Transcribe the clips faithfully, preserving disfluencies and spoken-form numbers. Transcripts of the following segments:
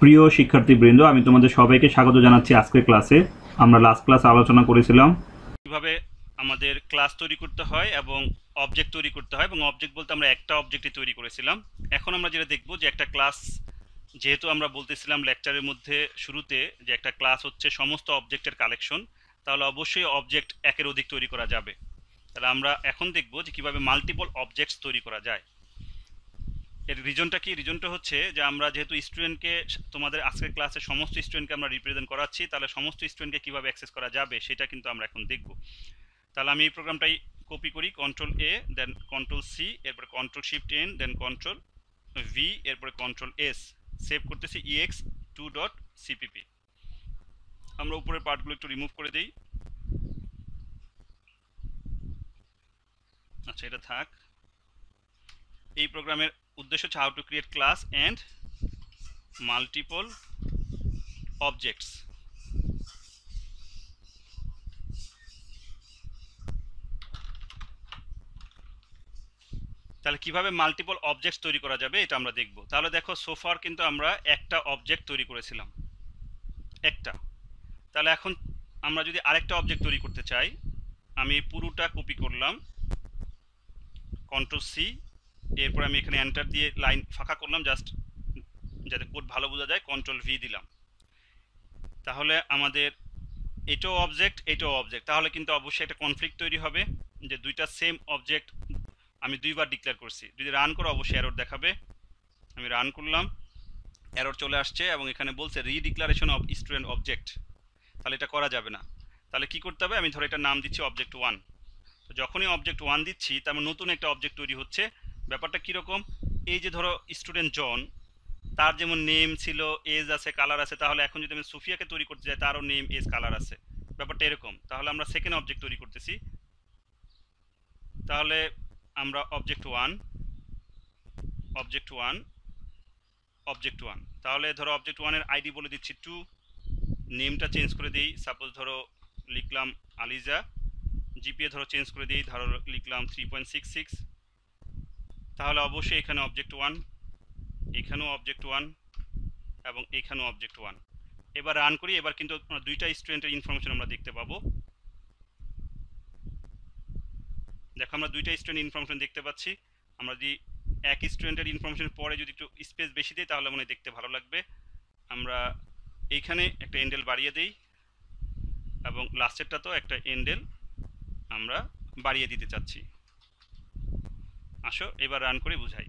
প্রিয় শিক্ষার্থীবৃন্দ, আমি তোমাদের সবাইকে স্বাগত জানাচ্ছি আজকের ক্লাসে। আমরা লাস্ট ক্লাসে আলোচনা করেছিলাম কিভাবে আমাদের ক্লাস তৈরি করতে হয় এবং অবজেক্ট তৈরি করতে হয়, এবং অবজেক্ট বলতে আমরা একটা অবজেক্টই তৈরি করেছিলাম। এখন আমরা যেটা দেখব যে একটা ক্লাস, যেহেতু আমরা বলতেছিলাম লেকচারের মধ্যে শুরুতে যে একটা ক্লাস হচ্ছে সমস্ত অবজেক্টের কালেকশন, তাহলে অবশ্যই অবজেক্ট একের অধিক তৈরি করা যাবে। তাহলে আমরা এখন দেখব যে কিভাবে মাল্টিপল অবজেক্টস তৈরি করা যায়। এর রিজনটা কি? রিজনটা হচ্ছে যে আমরা যেহেতু স্টুডেন্টকে, তোমাদের আজকের ক্লাসে সমস্ত স্টুডেন্টকে আমরা রিপ্রেজেন্ট করাচ্ছি, তাহলে সমস্ত স্টুডেন্টকে কীভাবে অ্যাক্সেস করা যাবে সেটা কিন্তু আমরা এখন দেখব। তাহলে আমি এই প্রোগ্রামটাই কপি করি, control A, then control C, এরপরে control shift N, then control V, এরপরে কন্ট্রোল এস, সেভ করতেছি ইএক্স টু ডট সিপিপি। আমরা উপরের পার্টগুলো একটু রিমুভ করে দিই। আচ্ছা, এটা থাক। এই প্রোগ্রামের উদ্দেশ্য হচ্ছে how to create class and multiple objects. তাহলে কিভাবে মাল্টিপল অবজেক্টস তৈরি করা যাবে এটা আমরা দেখব। তাহলে দেখো, সোফার কিন্তু আমরা একটা অবজেক্ট তৈরি করেছিলাম, একটা। তাহলে এখন আমরা যদি আরেকটা অবজেক্ট তৈরি করতে চাই, আমি পুরোটা কপি করলাম, কন্ট্রোল সি, এরপর আমি এখানে এন্টার দিয়ে লাইন ফাঁকা করলাম জাস্ট যাতে কোড ভালো বোঝা যায়, কন্ট্রোল ভি দিলাম। তাহলে আমাদের এটাও অবজেক্ট, এটাও অবজেক্ট, তাহলে কিন্তু অবশ্যই একটা কনফ্লিক্ট তৈরি হবে যে দুইটা সেম অবজেক্ট আমি দুইবার ডিক্লেয়ার করছি। যদি রান করো অবশ্যই এরর দেখাবে। আমি রান করলাম, এরর চলে আসছে এবং এখানে বলছে রিডিক্লারেশন অফ স্টুডেন্ট অবজেক্ট। তাহলে এটা করা যাবে না। তাহলে কি করতে হবে? আমি ধরো এটা নাম দিচ্ছি অবজেক্ট ওয়ান। তো যখনই অবজেক্ট ওয়ান দিচ্ছি, তার মানে নতুন একটা অবজেক্ট তৈরি হচ্ছে। ব্যাপারটা কীরকম? এই যে ধরো স্টুডেন্ট জন, তার যেমন নেম ছিল, এজ আছে, কালার আছে, তাহলে এখন যদি আমি সুফিয়াকে তৈরি করতে চাই, তারও নেম, এজ, কালার আছে। ব্যাপারটা এরকম। তাহলে আমরা সেকেন্ড অবজেক্ট তৈরি করতেছি। তাহলে আমরা object one, object one, object one, তাহলে ধরো অবজেক্ট ওয়ানের আইডি বলে দিচ্ছি টু, নেমটা চেঞ্জ করে দিই, সাপোজ ধরো লিখলাম আলিজা, জিপিএ ধরো চেঞ্জ করে দিই, ধরো লিখলাম থ্রি পয়েন্ট সিক্স সিক্স। তাহলে অবশ্যই এখানে অবজেক্ট ওয়ান, এখানেও অবজেক্ট ওয়ান এবং এখানেও অবজেক্ট ওয়ান। এবার রান করি, এবার কিন্তু দুইটা স্টুডেন্টের ইনফরমেশন আমরা দেখতে পাবো। দেখো, আমরা দুইটা স্টুডেন্ট ইনফরমেশন দেখতে পাচ্ছি। আমরা যদি এক স্টুডেন্টের ইনফরমেশন পরে যদি একটু স্পেস বেশি দিই, তাহলে মনে দেখতে ভালো লাগবে। আমরা এইখানে একটা এন্ডেল বাড়িয়ে দিই এবং লাস্টেরটা তো একটা এন্ডেল আমরা বাড়িয়ে দিতে চাচ্ছি। আসো এবার রান করে বুঝাই।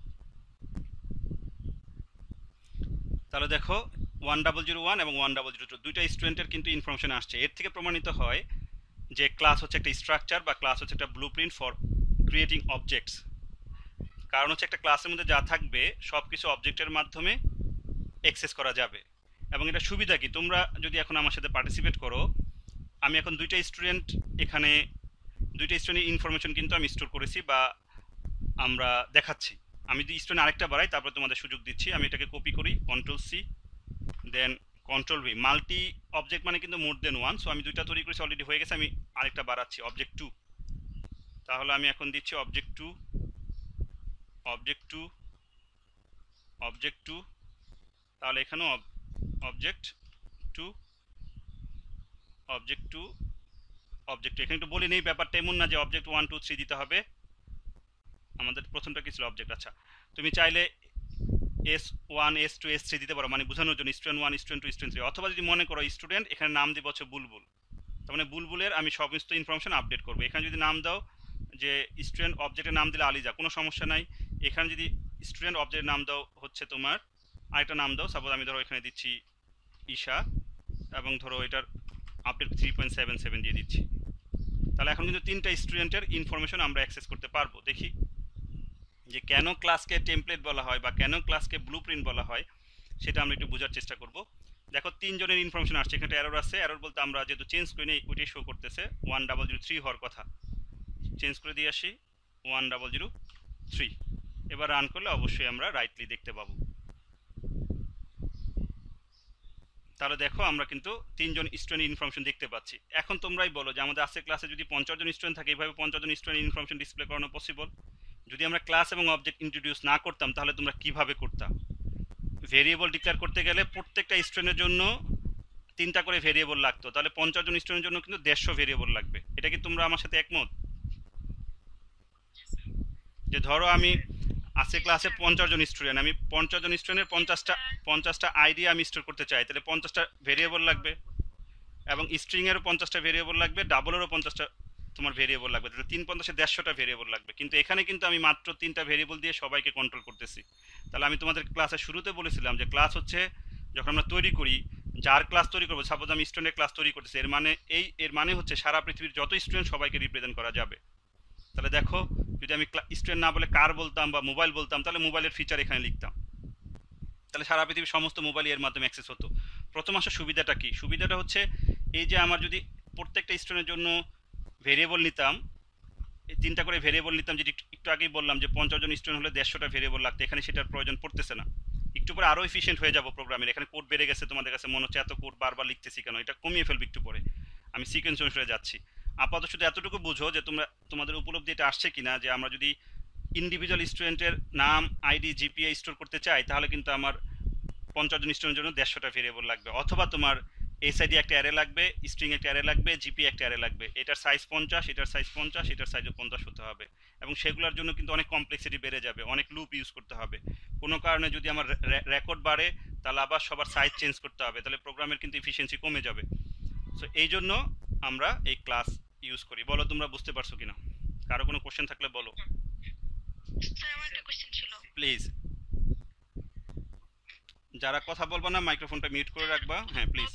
তাহলে দেখো, ওয়ান ডাবল জিরো ওয়ান এবং ওয়ান ডাবল জিরো টু দুইটা স্টুডেন্টের কিন্তু ইনফরমেশন আসছে। এর থেকে প্রমাণিত হয় যে ক্লাস হচ্ছে একটা স্ট্রাকচার বা ক্লাস হচ্ছে একটা ব্লুপ্রিন্ট ফর ক্রিয়েটিং অবজেক্টস। কারণ হচ্ছে একটা ক্লাসের মধ্যে যা থাকবে সব কিছু অবজেক্টের মাধ্যমে অ্যাক্সেস করা যাবে। এবং এটা সুবিধা কি, তোমরা যদি এখন আমার সাথে পার্টিসিপেট করো, আমি এখন দুইটা স্টুডেন্ট, এখানে দুইটা স্টুডেন্টের ইনফরমেশন কিন্তু আমি স্টোর করেছি বা আমরা দেখাচ্ছি। আমি যদি স্টুডেন্ট আরেকটা বাড়াই, তারপরে তোমাদের সুযোগ দিচ্ছি। আমি এটাকে কপি করি, control C, then control V. Multi object মানে কিন্তু মোর দেন ওয়ান। সো আমি দুইটা তৈরি করেছি, অলরেডি হয়ে গেছে, আমি আরেকটা বাড়াচ্ছি, অবজেক্ট টু। তাহলে আমি এখন দিচ্ছি object two, object two, object two, তাহলে এখানেও object two, object two, object two. এখানে একটু বলি নেই, ব্যাপারটা এমন না যে অবজেক্ট ওয়ান টু থ্রি দিতে হবে। আমাদের প্রথমটা কি ছিল? অবজেক্ট। আচ্ছা, তুমি চাইলে S one, S two, S three দিতে পারো, মানে বোঝানোর জন্য student one, student two, student three. অথবা যদি মনে করো স্টুডেন্ট, এখানে নাম দিব হচ্ছে বুলবুল, তার মানে বুলবুলের আমি সমস্ত ইনফরমেশন আপডেট করবো। এখানে যদি নাম দাও যে স্টুডেন্ট অবজেক্টের নাম দিলে আলিজা, কোনো সমস্যা নাই। এখানে যদি স্টুডেন্ট অবজেক্টের নাম দাও হচ্ছে তোমার আরেকটা নাম দাও, সাপোজ আমি ধরো এখানে দিচ্ছি ঈশা, এবং ধরো এটার update three point seven seven দিয়ে দিচ্ছি। তাহলে এখন কিন্তু তিনটা স্টুডেন্টের ইনফরমেশন আমরা অ্যাক্সেস করতে পারবো। দেখি যে কেন ক্লাসকে টেমপ্লেট বলা হয় বা কেন ক্লাসকে ব্লুপ্রিন্ট বলা হয়, সেটা আমরা একটু বোঝার চেষ্টা করব। দেখো, তিনজনের ইনফরমেশন আসছে, এখানে এরর আছে। এরর বলতে আমরা যেহেতু চেঞ্জ করি নেই, ওইটাই শো করতেছে। ওয়ান ডাবল জিরো থ্রি হওয়ার কথা, চেঞ্জ করে দিয়ে আসি ওয়ান ডাবল জিরো থ্রি। এবার রান করলে অবশ্যই আমরা রাইটলি দেখতে পাবো। তাহলে দেখো, আমরা কিন্তু তিনজন স্টুডেন্ট ইনফরমেশন দেখতে পাচ্ছি। এখন তোমরাই বলো যে আমাদের আজকের ক্লাসে যদি পঞ্চাশ জন স্টুডেন্ট থাকে, এইভাবে পঞ্চাশ জন স্টুডেন্ট ইনফরমেশন ডিসপ্লে করানো পসিবল? যদি আমরা ক্লাস এবং অবজেক্ট ইন্ট্রোডিউস না করতাম, তাহলে তোমরা কিভাবে করতাম? ভেরিয়েবল ডিক্লেয়ার করতে গেলে প্রত্যেকটা স্টুডেন্টের জন্য তিনটা করে ভেরিয়েবল লাগতো, তাহলে পঞ্চাশ জন স্টুডেন্টের জন্য কিন্তু দেড়শো ভেরিয়েবল লাগবে। এটা কি তোমরা আমার সাথে একমত? যে ধরো আমি আছে ক্লাসে পঞ্চাশ জন স্টুডেন্ট, আমি পঞ্চাশ জন স্টুডেন্টের পঞ্চাশটা পঞ্চাশটা আইডি আমি স্টোর করতে চাই, তাহলে পঞ্চাশটা ভেরিয়েবল লাগবে, এবং স্ট্রিংয়েরও পঞ্চাশটা ভেরিয়েবল লাগবে, ডাবলেরও পঞ্চাশটা তোমার ভেরিয়েবল লাগবে, তাহলে তিন পঞ্চাশে দেড়শোটা ভেরিয়েবল লাগবে। কিন্তু এখানে কিন্তু আমি মাত্র তিনটা ভেরিয়েবল দিয়ে সবাইকে কন্ট্রোল করতেছি। তাহলে আমি তোমাদের ক্লাসের শুরুতে বলেছিলাম যে ক্লাস হচ্ছে যখন আমরা তৈরি করি, যার ক্লাস তৈরি করবো, সাপোজ আমি স্টুডেন্টের ক্লাস তৈরি করতেছি, এর মানে এই এর মানে হচ্ছে সারা পৃথিবীর যত স্টুডেন্ট সবাইকে রিপ্রেজেন্ট করা যাবে। তাহলে দেখো, যদি আমি স্টুডেন্ট না বলে কার বলতাম বা মোবাইল বলতাম, তাহলে মোবাইলের ফিচার এখানে লিখতাম, তাহলে সারা পৃথিবীর সমস্ত মোবাইল এর মাধ্যমে অ্যাক্সেস হতো। প্রথম আসলে সুবিধাটা কি? সুবিধাটা হচ্ছে এই যে আমার যদি প্রত্যেকটা স্টুডেন্টের জন্য ভেরিয়েবল নিতাম, এই তিনটা করে ভেরিয়েবল নিতাম, যেটি একটু আগেই বললাম যে পঞ্চাশ জন স্টুডেন্ট হলে দেড়শোটা ভেরিয়েবল লাগতো, এখানে সেটার প্রয়োজন পড়তেছে না। একটু পরে আরও এফিসিয়েন্ট হয়ে যাবো প্রোগ্রামের, এখানে কোড বেড়ে গেছে, তোমাদের কাছে মনে হচ্ছে এত কোড বারবার লিখতেছি কেন, এটা কমিয়ে ফেলবে একটু পরে, আমি সিকোয়েন্স অনুসারে যাচ্ছি। আপাতত শুধু এতটুকু বুঝো যে তোমরা তোমাদের উপলব্ধি এটা আসছে কিনা, যে আমরা যদি ইন্ডিভিজুয়াল স্টুডেন্টের নাম, আইডি, জিপিএ স্টোর করতে চাই, তাহলে কিন্তু আমার পঞ্চাশ জন স্টুডেন্টের জন্য দেড়শোটা ভেরিয়েবল লাগবে, অথবা তোমার এসআইডি একটা অ্যারে লাগবে, স্ট্রিং একটা অ্যারে লাগবে, জিপি একটা অ্যারে লাগবে, এটার সাইজ পঞ্চাশ, এটার সাইজ পঞ্চাশ, এটার সাইজও পঞ্চাশ হতে হবে, এবং সেগুলোর জন্য কিন্তু অনেক কমপ্লেক্সিটি বেড়ে যাবে, অনেক লুপ ইউজ করতে হবে। কোনো কারণে যদি আমার রেকর্ড বাড়ে, তাহলে আবার সবার সাইজ চেঞ্জ করতে হবে, তাহলে প্রোগ্রামের কিন্তু এফিসিয়েন্সি কমে যাবে। সো এই জন্য আমরা এই ক্লাস ইউজ করি। বলো তোমরা বুঝতে পারছো কিনা? কারো কোনো কোশ্চেন থাকলে বলো প্লিজ। যারা কথা বলবো না মাইক্রোফোনটা মিউট করে রাখবা, হ্যাঁ প্লিজ।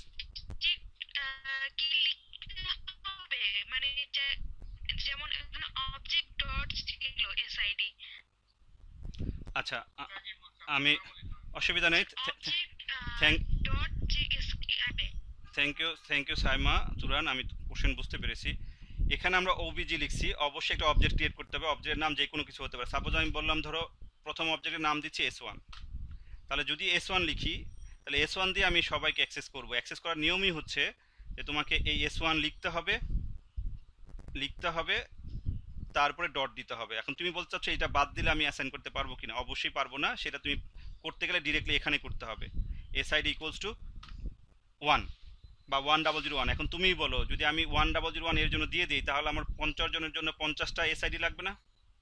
আচ্ছা, আমি অসুবিধা নেই, thank thank you thank you Saima Turan, আমি কোশ্চেন বুঝতে পেরেছি। এখানে আমরা ওবিজি লিখছি, অবশ্যই একটা অবজেক্ট ক্রিয়েট করতে হবে, অবজেক্টের নাম যে কোনো কিছু হতে পারে। সাপোজ আমি বললাম ধরো প্রথম অবজেক্টের নাম দিচ্ছি এস ওয়ান, তাহলে যদি এস ওয়ান লিখি, তাহলে এস ওয়ান দিয়ে আমি সবাইকে অ্যাক্সেস করব। অ্যাক্সেস করার নিয়মই হচ্ছে যে তোমাকে এই এস ওয়ান লিখতে হবে, লিখতে হবে তারপরে ডট দিতে হবে। এখন তুমি বলতে চাচ্ছ এটা বাদ দিলে আমি অ্যাসাইন করতে পারবো কিনা? অবশ্যই পারবো না, সেটা তুমি করতে গেলে ডিরেক্টলি এখানে করতে হবে, S ID equals to one বা ওয়ান ডাবল জিরো ওয়ান। এখন তুমিই বলো, যদি আমি ওয়ান ডাবল জিরো ওয়ান এর জন্য দিয়ে দিই, তাহলে আমার পঞ্চাশ জনের জন্য পঞ্চাশটা এস আইডি লাগবে না?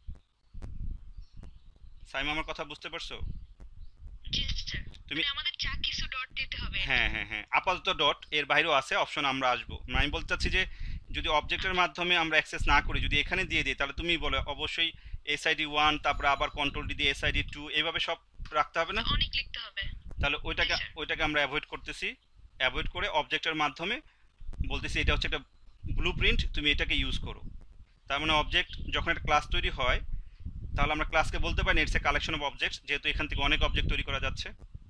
সাইমা আমার কথা বুঝতে পারছো? তুমি হ্যাঁ হ্যাঁ হ্যাঁ আপাতত ডট, এর বাইরেও আছে অপশন, আমরা আসবো। আমি বলতে চাচ্ছি যে যদি অবজেক্টের মাধ্যমে আমরা অ্যাক্সেস না করি, যদি এখানে দিয়ে দিই, তাহলে তুমি বলো অবশ্যই এসআইডি ওয়ান, তারপরে আবার কন্ট্রোল ডি দিয়ে এসআইডি টু, এইভাবে সব রাখতে হবে না? তাহলে ওইটাকে ওইটাকে আমরা অ্যাভয়েড করতেছি, অ্যাভয়েড করে অবজেক্টের মাধ্যমে বলতেছি এটা হচ্ছে একটা ব্লু প্রিন্ট, তুমি এটাকে ইউজ করো। তার মানে অবজেক্ট যখন একটা ক্লাস তৈরি হয়, তাহলে আমরা ক্লাসকে বলতে পারি it's a collection of objects, যেহেতু এখান থেকে অনেক অবজেক্ট তৈরি করা যাচ্ছে।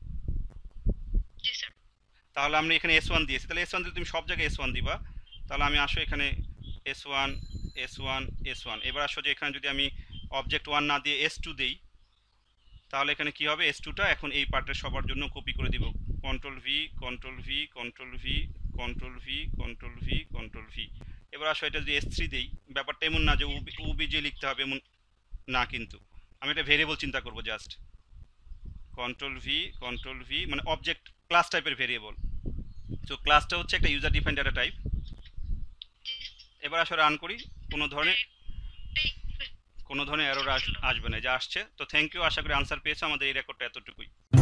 তাহলে আমরা এখানে এস ওয়ান দিয়েছি, তাহলে এস ওয়ান দিলে তুমি সব জায়গায় এস ওয়ান দিবা। তাহলে আমি আসো এখানে S one S one S one, এবার আসো যে এখানে যদি আমি অবজেক্ট ওয়ান না দিয়ে এস টু দিই, তাহলে এখানে কি হবে, এস টুটা এখন এই পার্টের সবার জন্য কপি করে দিব, control V control V control V control V control V control V. এবার আসো এটা যদি এস থ্রি দিই, ব্যাপারটা এমন না যে ওবিজে লিখতে হবে, এমন না, কিন্তু আমি একটা ভেরিয়েবল চিন্তা করব just, control V control V, মানে অবজেক্ট ক্লাস টাইপের ভেরিয়েবল। সো ক্লাসটা হচ্ছে একটা ইউজার ডিফাইন্ড ডাটা টাইপ। এবার আসলে রান করি, কোনো ধরনের কোনো ধরনের এরর আসবে না, যা আসছে। তো থ্যাংক ইউ, আশা করি আনসার পেয়েছো। আমাদের এই রেকর্ডটা এতটুকুই।